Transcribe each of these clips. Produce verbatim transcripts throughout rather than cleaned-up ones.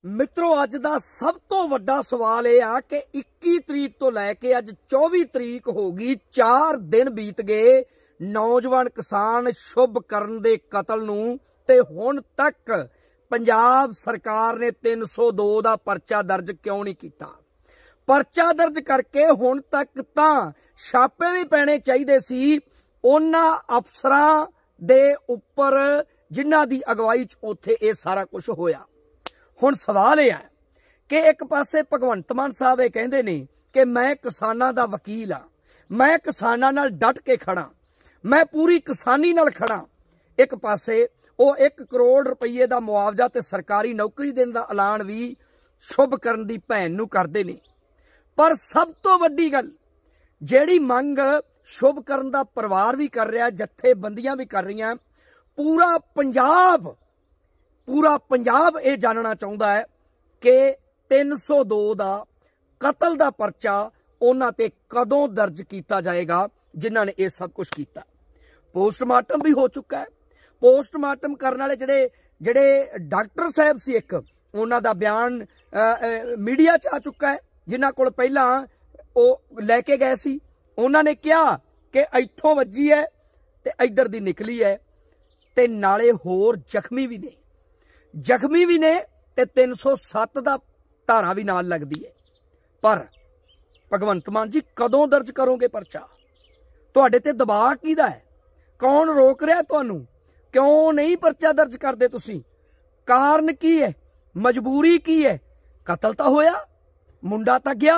मित्रों अज दा सब तो वड्डा सवाल यह आ कि इक्की तरीक तो लैके अज चौबी तरीक हो गई, चार दिन बीत गए नौजवान किसान शुभकरण दे कतल नूं ते हुण तक पंजाब सरकार ने तीन सौ दो दा परचा दर्ज क्यों नहीं किया। परचा दर्ज करके हुण तक तां छापे भी पैने चाहिए सी उन्हां अफसरां दे उपर जिन्हां दी अगवाई च उत्थे ये सारा कुछ होया। हुण सवाल यह है कि एक पासे भगवंत मान साहब ये कहंदे ने कि मैं किसानां दा वकील हाँ, मैं किसानां नाल डट के खड़ा, मैं पूरी किसानी नाल खड़ा। एक पासे वो एक करोड़ रुपये का मुआवजा ते सरकारी नौकरी देने का ऐलान भी शुभकरण दी भैन नूं करदे ने। पर सब तो वड्डी गल जिहड़ी मंग शुभकरण दा परिवार भी कर रहा, जथेबंदियां भी कर रही, पूरा पंजाब पूरा पंजाब ये जानना चाहता है कि तीन सौ दो का कतल का परचा उन्हां ते कदों दर्ज किया जाएगा जिन्हां ने यह सब कुछ किया। पोस्टमार्टम भी हो चुका है। पोस्टमार्टम करने वाले जिहड़े जिहड़े डॉक्टर साहब से एक उन्हां दा बयान आ, आ, मीडिया च आ चुका है, जिन्हां कोल पहलां वो लैके गए सी। उन्हां ने कहा कि इत्थों वजी है ते इधर दी निकली है ते नाले होर जख्मी भी ने जख्मी भी ने ते तीन सौ सत्त का धारा भी नाल लगती है। पर भगवंत मान जी कदों दर्ज करोगे परचा? तुहाडे ते दबाव किहदा है? कौन रोक रहा तुहानू? क्यों नहीं परचा दर्ज करदे तुसीं? कारण की है? मजबूरी की है? कतल तो होया, मुंडा तो गया,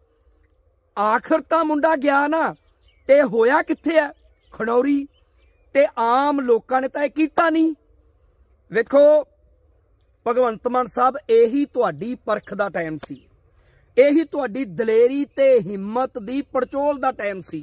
आखिर तो मुंडा गया ना, ते होया कित्थे है? खनौरी। ते आम लोगों ने तो यह कीता नहीं। वेखो भगवंत मान साहब यही तुहाडी परख दा टाइम सी, यही तुहाडी दलेरी ते हिम्मत दी पड़चोल दा टाइम सी।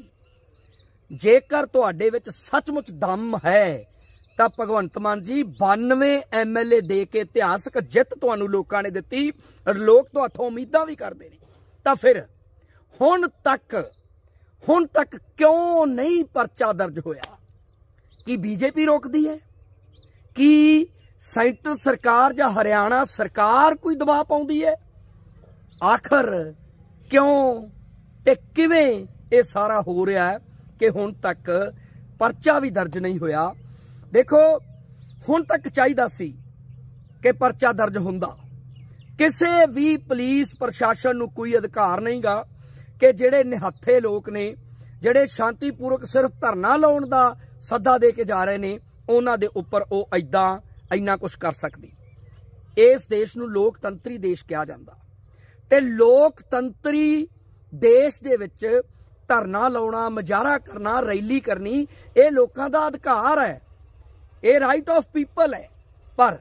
जेकर तुहाडे विच सचमुच दम है तां भगवंत मान जी बानवे एम एल ए दे के इतिहासक जित तुहानू लोकां ने दित्ती, लोग तुहाथों उम्मीदां भी करदे ने, तां फिर हुण तक हुण तक क्यों नहीं परचा दर्ज होया? कि बीजेपी रोकदी है? कि सेंटर सरकार या हरियाणा सरकार कोई दबाव पाउंदी है? आखिर क्यों ते किवें ये सारा हो रहा है कि हुण तक परचा भी दर्ज नहीं होया? देखो हुण तक चाहिदा सी कि परचा दर्ज हुंदा। किसी भी पुलिस प्रशासन नूं कोई अधिकार नहीं गा कि जिहड़े निहत्थे लोग ने, जिहड़े शांतिपूर्वक सिर्फ धरना लाउण दा सद्दा दे के जा रहे ने, उन्हां दे उपर वो इदां इन्ना कुछ कर सकती। इस देश नूं लोकतंत्री देश कहा जाता ते लोकतंत्री देश दे विच धरना लाउणा, मुजाहरा करना, रैली करनी ये लोकां दा अधिकार है, ये राइट ऑफ पीपल है। पर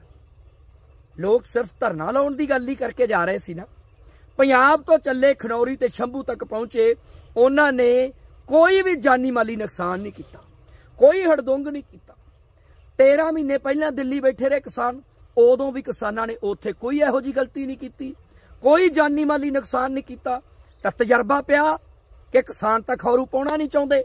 लोग सिर्फ धरना लाउण दी गल ही करके जा रहे सी ना। पंजाब तो चले खनौरी ते शंभू तक पहुंचे, उन्हां ने कोई भी जानी माली नुकसान नहीं किया, कोई हड़दुंग नहीं किया। तेरह महीने पहला दिल्ली बैठे रहे किसान, उदों भी किसानों ने उत्थे कोई इहो जी गलती नहीं की, कोई जानी माली नुकसान नहीं किया। तो तजर्बा पिया कि किसान तो खौरू पाउणा नहीं चाहते।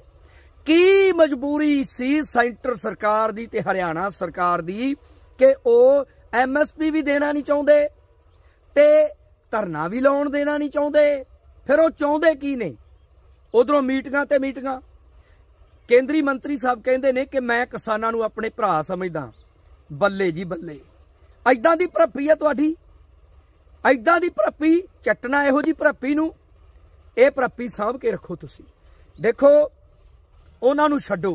की मजबूरी सी सेंटर सरकार दी ते हरियाणा सरकार दी कि वो एम एस पी भी देना नहीं चाहते ते धरना भी लाउण देना नहीं चाहते। फिर वो चाहते की ने? उधरों मीटिंगां ते मीटिंगां। केंद्रीय मंत्री साहब कहते हैं कि मैं किसानों नूं अपने भरा समझदा। बल्ले जी बल्ले, इदां दी भरप्पी है तुहाडी, इदां दी भरप्पी चट्टना इहो जी भरप्पी नूं, ये भरप्पी साहब के रखो तुसीं। देखो उन्हां नूं छड्डो।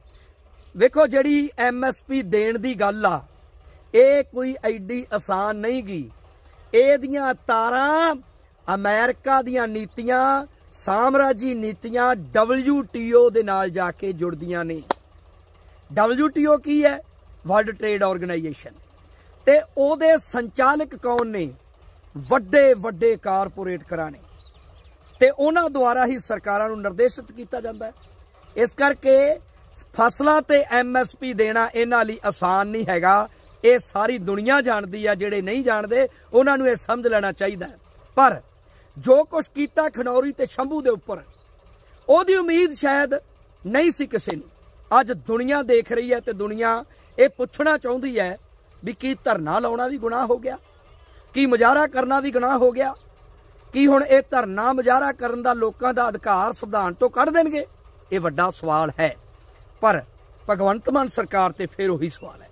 वेखो जिहड़ी एम एस पी देण दी गल आ, ये कोई एडी आसान नहीं गी। इहदियां तारां अमेरिका दियां नीतियां, सामराजी नीतियां डबल्यू टी ओ दे नाल जाके जुड़दियां ने। डबल्यू टी ओ की है? World trade organisation. ते ओदे संचालक कौन ने? वड्डे वड्डे कारपोरेट घराने, ते उन्हां द्वारा ही सरकारां नूं निर्देशित किया जाता है। इस करके फसलां ते एम एस पी देना इन्हां लई आसान नहीं हैगा। ये सारी दुनिया जानती है, जिहड़े नहीं जानते उन्हां नूं ये समझ लेना चाहिए। पर जो कुछ किया खनौरी ते शंभू दे उपर, ओहदी उम्मीद शायद नहीं सी किसी ने। अज दुनिया देख रही है तो दुनिया ये पुछना चाहती है भी की धरना लाउणा भी गुनाह हो गया? ਕੀ ਮੁਜ਼ਾਹਰਾ ਕਰਨਾ ਵੀ ਗੁਨਾਹ ਹੋ ਗਿਆ? ਕੀ ਹੁਣ ਇਹ ਧਰਨਾ ਮੁਜ਼ਾਹਰਾ ਕਰਨ ਦਾ ਲੋਕਾਂ ਦਾ ਅਧਿਕਾਰ ਸੰਵਿਧਾਨ ਤੋਂ ਕੱਢ ਦੇਣਗੇ? ਇਹ ਵੱਡਾ ਸਵਾਲ ਹੈ। ਪਰ ਭਗਵੰਤ ਮਾਨ ਸਰਕਾਰ ਤੇ ਫਿਰ ਉਹੀ ਸਵਾਲ ਹੈ।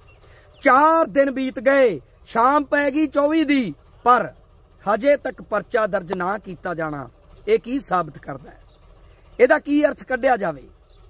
ਚਾਰ ਦਿਨ ਬੀਤ ਗਏ, ਸ਼ਾਮ ਪੈ ਗਈ ਚੌਵੀ ਦੀ, ਪਰ ਹਜੇ ਤੱਕ ਪਰਚਾ ਦਰਜ ਨਾ ਕੀਤਾ ਜਾਣਾ ਇਹ ਕੀ ਸਾਬਤ ਕਰਦਾ ਹੈ? ਇਹਦਾ ਕੀ ਅਰਥ ਕੱਢਿਆ ਜਾਵੇ?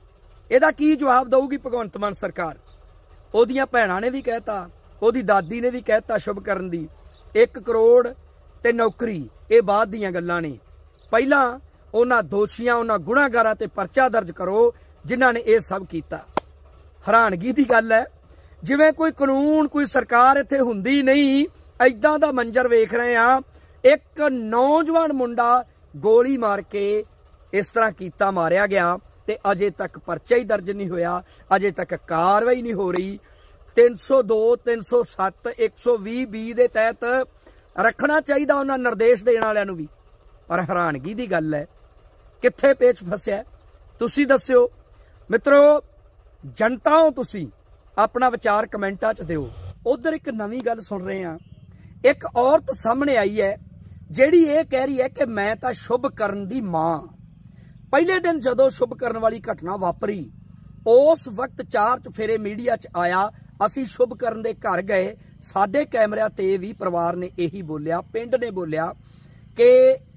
ਇਹਦਾ ਕੀ ਜਵਾਬ ਦਊਗੀ ਭਗਵੰਤ ਮਾਨ ਸਰਕਾਰ? ਉਹਦੀਆਂ ਭੈਣਾਂ ਨੇ ਵੀ ਕਹਿਤਾ, ਉਹਦੀ ਦਾਦੀ ਨੇ ਵੀ ਕਹਿਤਾ ਸ਼ੁਭਕਰਨ ਦੀ ਇੱਕ ਕਰੋੜ ਤੇ ਨੌਕਰੀ ਇਹ ਬਾਅਦ ਦੀਆਂ ਗੱਲਾਂ ਨੇ। ਪਹਿਲਾਂ ਉਹਨਾਂ ਦੋਸ਼ੀਆਂ, ਉਹਨਾਂ ਗੁਨਾਹਗਾਰਾਂ ਤੇ ਪਰਚਾ ਦਰਜ ਕਰੋ ਜਿਨ੍ਹਾਂ ਨੇ ਇਹ ਸਭ ਕੀਤਾ। ਹੈਰਾਨਗੀ ਦੀ ਗੱਲ ਹੈ, ਜਿਵੇਂ ਕੋਈ ਕਾਨੂੰਨ, ਕੋਈ ਸਰਕਾਰ ਇੱਥੇ ਹੁੰਦੀ ਨਹੀਂ। ਐਦਾਂ ਦਾ ਮੰਜ਼ਰ ਵੇਖ ਰਹੇ ਹਾਂ, ਇੱਕ ਨੌਜਵਾਨ ਮੁੰਡਾ ਗੋਲੀ ਮਾਰ ਕੇ ਇਸ ਤਰ੍ਹਾਂ ਕੀਤਾ, ਮਾਰਿਆ ਗਿਆ, ਤੇ ਅਜੇ ਤੱਕ ਪਰਚਾ ਹੀ ਦਰਜ ਨਹੀਂ ਹੋਇਆ, ਅਜੇ ਤੱਕ ਕਾਰਵਾਈ ਨਹੀਂ ਹੋ ਰਹੀ। ਤਿੰਨ ਸੌ ਦੋ, ਤਿੰਨ ਸੌ ਸੱਤ, ਇੱਕ ਸੌ ਵੀਹ ਬੀ ਦੇ ਤਹਿਤ ਰੱਖਣਾ ਚਾਹੀਦਾ ਉਹਨਾਂ ਨਿਰਦੇਸ਼ ਦੇਣ ਵਾਲਿਆਂ ਨੂੰ ਵੀ। ਪਰ ਹੈਰਾਨਗੀ ਦੀ ਗੱਲ ਹੈ, ਕਿੱਥੇ ਪੇਚ ਫਸਿਆ ਤੁਸੀਂ ਦੱਸਿਓ। ਮਿੱਤਰੋ, ਜਨਤਾ ਹੋ ਤੁਸੀਂ, ਆਪਣਾ ਵਿਚਾਰ ਕਮੈਂਟਾਂ 'ਚ ਦਿਓ। ਉਧਰ ਇੱਕ ਨਵੀਂ ਗੱਲ ਸੁਣ ਰਹੇ ਹਾਂ, ਇੱਕ ਔਰਤ ਸਾਹਮਣੇ ਆਈ ਹੈ ਜਿਹੜੀ ਇਹ ਕਹਿ ਰਹੀ ਹੈ ਕਿ ਮੈਂ ਤਾਂ ਸ਼ੁਭਕਰਨ ਦੀ ਮਾਂ। ਪਹਿਲੇ ਦਿਨ ਜਦੋਂ ਸ਼ੁਭਕਰਨ ਵਾਲੀ ਘਟਨਾ ਵਾਪਰੀ, ਉਸ ਵਕਤ ਚਾਰ ਚੁਫੇਰੇ ਮੀਡੀਆ 'ਚ ਆਇਆ, ਅਸੀਂ ਸ਼ੁਭਕਰਨ ਦੇ ਘਰ ਗਏ, ਸਾਡੇ ਕੈਮਰਿਆਂ ਤੇ ਵੀ ਪਰਿਵਾਰ ਨੇ ਇਹੀ ਬੋਲਿਆ, ਪਿੰਡ ਨੇ ਬੋਲਿਆ ਕਿ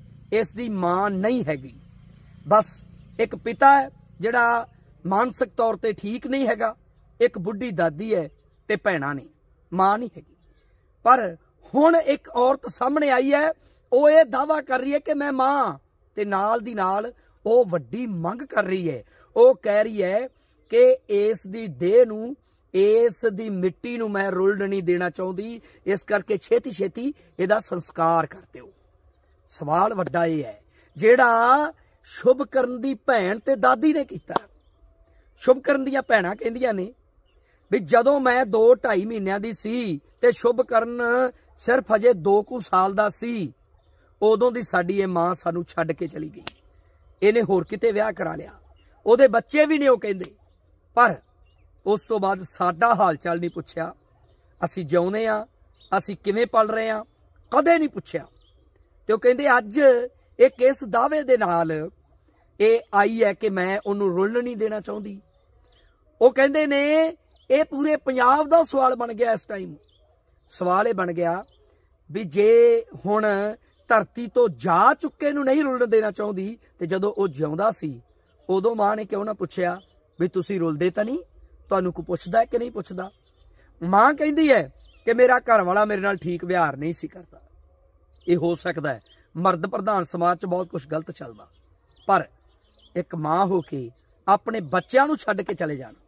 ਇਸ ਦੀ ਮਾਂ ਨਹੀਂ ਹੈਗੀ। ਬਸ ਇੱਕ ਪਿਤਾ ਹੈ ਜਿਹੜਾ ਮਾਨਸਿਕ ਤੌਰ ਤੇ ਠੀਕ ਨਹੀਂ ਹੈਗਾ, ਇੱਕ ਬੁੱਢੀ ਦਾਦੀ ਹੈ ਤੇ ਭੈਣਾਂ ਨੇ, ਮਾਂ ਨਹੀਂ ਹੈਗੀ। ਪਰ ਹੁਣ ਇੱਕ ਔਰਤ ਸਾਹਮਣੇ ਆਈ ਹੈ, ਉਹ ਇਹ ਦਾਅਵਾ ਕਰ ਰਹੀ ਹੈ ਕਿ ਮੈਂ ਮਾਂ, ਤੇ ਨਾਲ ਦੀ ਨਾਲ ਉਹ ਵੱਡੀ ਮੰਗ ਕਰ ਰਹੀ ਹੈ। ਉਹ ਕਹਿ ਰਹੀ ਹੈ ਕਿ ਇਸ ਦੀ ਦੇਹ ਨੂੰ, ਇਸ ਦੀ ਮਿੱਟੀ ਨੂੰ ਮੈਂ ਰੁਲਣ ਨਹੀਂ ਦੇਣਾ ਚਾਹੁੰਦੀ, ਇਸ ਕਰਕੇ ਛੇਤੀ ਛੇਤੀ ਇਹਦਾ ਸੰਸਕਾਰ ਕਰ ਦਿਓ। ਸਵਾਲ ਵੱਡਾ ਇਹ ਹੈ ਜਿਹੜਾ ਸ਼ੁਭਕਰਨ ਦੀ ਭੈਣ ਤੇ ਦਾਦੀ ਨੇ ਕੀਤਾ। ਸ਼ੁਭਕਰਨ ਦੀਆਂ ਭੈਣਾਂ ਕਹਿੰਦੀਆਂ ਨੇ ਵੀ ਜਦੋਂ ਮੈਂ ਦੋ ਢਾਈ ਮਹੀਨਿਆਂ ਦੀ ਸੀ ਤੇ ਸ਼ੁਭਕਰਨ ਸਿਰਫ ਅਜੇ ਦੋ ਕੁ ਸਾਲ ਦਾ ਸੀ, ਉਦੋਂ ਦੀ ਸਾਡੀ ਇਹ ਮਾਂ ਸਾਨੂੰ ਛੱਡ ਕੇ ਚਲੀ ਗਈ। ਇਹਨੇ ਹੋਰ ਕਿਤੇ ਵਿਆਹ ਕਰਾ ਲਿਆ, ਉਹਦੇ ਬੱਚੇ ਵੀ ਨੇ ਉਹ ਕਹਿੰਦੇ, ਪਰ ਉਸ ਤੋਂ ਬਾਅਦ ਸਾਡਾ ਹਾਲ ਚਾਲ ਨਹੀਂ ਪੁੱਛਿਆ। ਅਸੀਂ ਜਿਉਂਦੇ ਹਾਂ, ਅਸੀਂ ਕਿਵੇਂ ਪਲ ਰਹੇ ਹਾਂ, ਕਦੇ ਨਹੀਂ ਪੁੱਛਿਆ। ਤੇ ਉਹ ਕਹਿੰਦੇ ਅੱਜ ਇਹ ਕਿਸ ਦਾਅਵੇ ਦੇ ਨਾਲ ਇਹ ਆਈ ਹੈ ਕਿ ਮੈਂ ਉਹਨੂੰ ਰੁਲਣ ਨਹੀਂ ਦੇਣਾ ਚਾਹੁੰਦੀ। ਉਹ ਕਹਿੰਦੇ ਨੇ ਇਹ ਪੂਰੇ ਪੰਜਾਬ ਦਾ ਸਵਾਲ ਬਣ ਗਿਆ। ਇਸ ਟਾਈਮ ਸਵਾਲ ਇਹ ਬਣ ਗਿਆ ਵੀ ਜੇ ਹੁਣ ਧਰਤੀ ਤੋਂ ਜਾ ਚੁੱਕੇ ਨੂੰ ਨਹੀਂ ਰੁਲਣ ਦੇਣਾ ਚਾਹੁੰਦੀ, ਤੇ ਜਦੋਂ ਉਹ ਜਿਉਂਦਾ ਸੀ ਉਦੋਂ ਮਾਂ ਨੇ ਕਿਉਂ ਨਾ ਪੁੱਛਿਆ ਵੀ ਤੁਸੀਂ ਰੁਲਦੇ ਤਾਂ ਨਹੀਂ? ਤੁਹਾਨੂੰ ਕੋਈ ਪੁੱਛਦਾ ਕਿ ਨਹੀਂ ਪੁੱਛਦਾ? ਮਾਂ ਕਹਿੰਦੀ ਹੈ ਕਿ ਮੇਰਾ ਘਰ ਵਾਲਾ ਮੇਰੇ ਨਾਲ ਠੀਕ ਵਿਹਾਰ ਨਹੀਂ ਸੀ ਕਰਦਾ। ਇਹ ਹੋ ਸਕਦਾ ਹੈ ਮਰਦ ਪ੍ਰਧਾਨ ਸਮਾਜ 'ਚ ਬਹੁਤ ਕੁਝ ਗਲਤ ਚੱਲਦਾ, ਪਰ ਇੱਕ ਮਾਂ ਹੋ ਕੇ ਆਪਣੇ ਬੱਚਿਆਂ ਨੂੰ ਛੱਡ ਕੇ ਚਲੇ ਜਾਣਾ,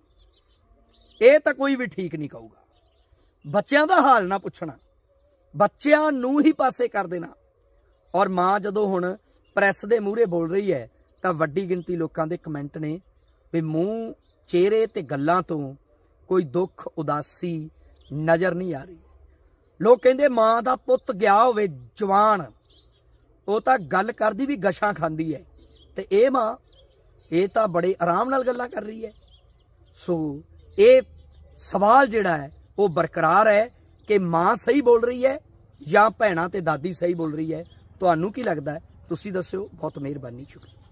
ਇਹ ਤਾਂ ਕੋਈ ਵੀ ਠੀਕ ਨਹੀਂ ਕਹੂਗਾ। ਬੱਚਿਆਂ ਦਾ ਹਾਲ ਨਾ ਪੁੱਛਣਾ, ਬੱਚਿਆਂ ਨੂੰ ਹੀ ਪਾਸੇ ਕਰ ਦੇਣਾ। ਔਰ ਮਾਂ ਜਦੋਂ ਹੁਣ ਪ੍ਰੈਸ ਦੇ ਮੂਹਰੇ ਬੋਲ ਰਹੀ ਹੈ ਤਾਂ ਵੱਡੀ ਗਿਣਤੀ ਲੋਕਾਂ ਦੇ ਕਮੈਂਟ ਨੇ ਵੀ ਮੂੰਹ, ਚਿਹਰੇ ਤੇ ਗੱਲਾਂ ਤੋਂ ਕੋਈ ਦੁੱਖ, ਉਦਾਸੀ ਨਜ਼ਰ ਨਹੀਂ ਆ ਰਹੀ। ਲੋਕ ਕਹਿੰਦੇ ਮਾਂ ਦਾ ਪੁੱਤ ਗਿਆ ਹੋਵੇ ਜਵਾਨ, ਉਹ ਤਾਂ ਗੱਲ ਕਰਦੀ ਵੀ ਗਸ਼ਾਂ ਖਾਂਦੀ ਹੈ, ਤੇ ਇਹ ਮਾਂ ਇਹ ਤਾਂ ਬੜੇ ਆਰਾਮ ਨਾਲ ਗੱਲਾਂ ਕਰ ਰਹੀ ਹੈ। ਸੋ ਇਹ ਸਵਾਲ ਜਿਹੜਾ ਹੈ ਉਹ ਬਰਕਰਾਰ ਹੈ ਕਿ ਮਾਂ ਸਹੀ ਬੋਲ ਰਹੀ ਹੈ ਜਾਂ ਭੈਣਾਂ ਤੇ ਦਾਦੀ ਸਹੀ ਬੋਲ ਰਹੀ ਹੈ। ਤੁਹਾਨੂੰ ਕੀ ਲੱਗਦਾ ਹੈ? ਤੁਸੀਂ ਦੱਸਿਓ। ਬਹੁਤ ਮਿਹਰਬਾਨੀ, ਸ਼ੁਕਰੀਆ।